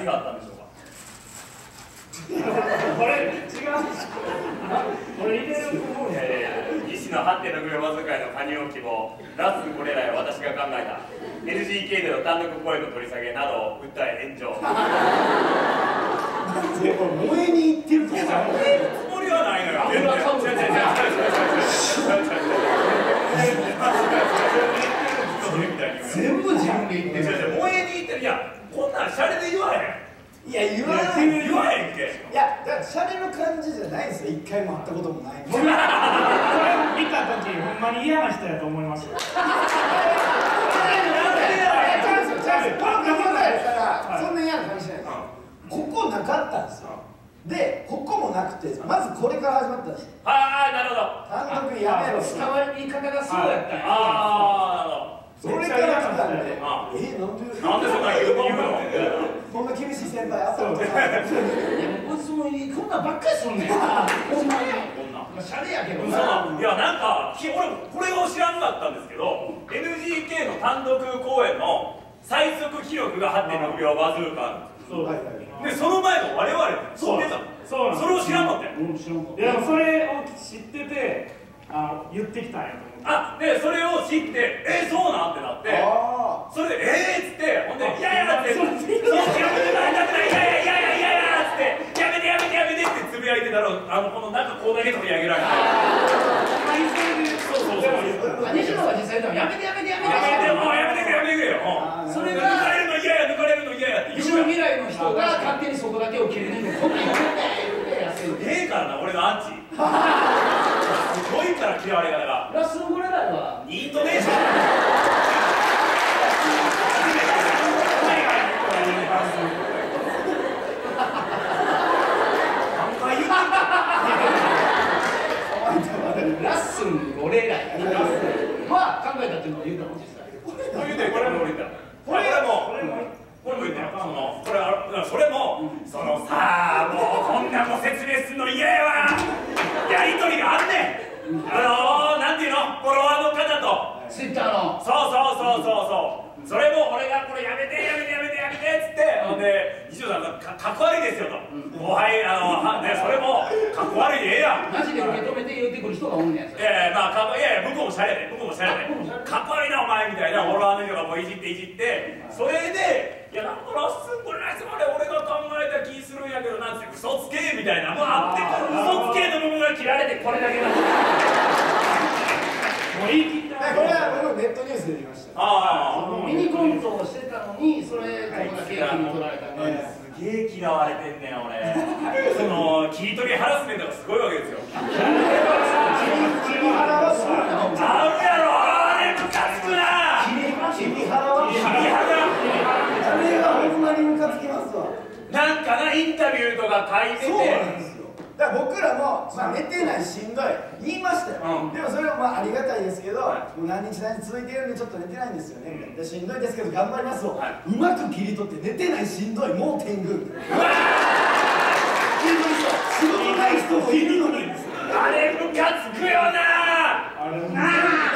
があったんでしょうか。 これ違うし、これ入れると思うね。 西の8点のグローバー使いの加入を希望、ラスこれらは私が考えた NGK での単独声の取り下げなどを訴え炎上。 燃えに行ってるとか燃えるつもりはないのよ。 全部自分で言ってる。 燃えに行ってる。いや、こんなんシャレで言わへん。 いや、言わない。 言わへんけ。 いや、だからシャレの感じじゃないんですよ。一回も会ったこともない。 これ見た時ほんまに嫌な人やと思いますよ。 そんな嫌な感じしないです。ここなかったんですよ。で、ここもなくて、まずこれから始まったんですよ。 ああ、なるほど。 単独やめろ。 伝わり言い方がそうやったんや。 ああ、 それから来たんで、 なんでそんな言うの？ こんな厳しい先輩あったことない。 こいつもこんなんばっかりすんねん。ほんまに。シャレやけどな。 いや、なんか俺これを知らんかったんですけど、 NGK の単独公演の最速記録が 8.6 秒バズーカあるんですよ。で、その前の我々そう出たの。 そうなんです。 それを知らんかったよ。 いや、それを知ってて、言ってきたんやと思う。 で、それを知ってそうなんってなって、それでっつって、ほんでいやいやってそうやめていやいやっつってやめてってつぶやいてたら、このなんかこうだけ取り上げられて、そう西野が実際やめてやめてくれよ。 それが抜かれるの嫌やって西野未来の人が勝手にそこだけを切り抜いて、こんなん言うてやってる。 からな、俺のアンチ。すごいから嫌われ方が。 ラスのこれらはイントネーション。 ラッスン俺らは考えたっていうのを言うたの実際。 これも言った。それもさあ、もうこんなも説明するの嫌やわ。やりとりがあんねん。なんていうの、フォロワーの方とツイッターの。 そうそれも俺がこれやめてっつって、ほんで西野さんがかっこ悪いですよと、後輩それもかっこ悪いでええやん。 マジで受け止めて言ってくる人がおんねん。 いや向こうもシャレでかっこ悪いなお前みたいなフォロワーの人がもういじってそれで、いやなんかラッスンこれ俺が考えた気するんやけどなんつって嘘つけみたいなもうあって、嘘つけの部分が切られてこれだけなんですよ。もう言い切った。 これは僕ネットニュースで見ました。 ミニコントをしてたのに、それこんだけ切り取られたね。 すげえ嫌われてんねん俺。切り取りハラスメントがすごいわけですよ。 切り払わすな。 あるやろ、あれムカつくな。 切り払わすな。あれはほんまにムカつきますわ。 なんかな、インタビューとか書いてて。 そうなんですよ。だから僕らも、寝てないしんどい言いましたよ。でもそれはありがたいですけど、もう何日続いているんでちょっと寝てないんですよねみたいな。しんどいですけど頑張りますをうまく切り取って、寝てないしんどいもう天狗。仕事ない人もいるのに。 あれムカつくよな。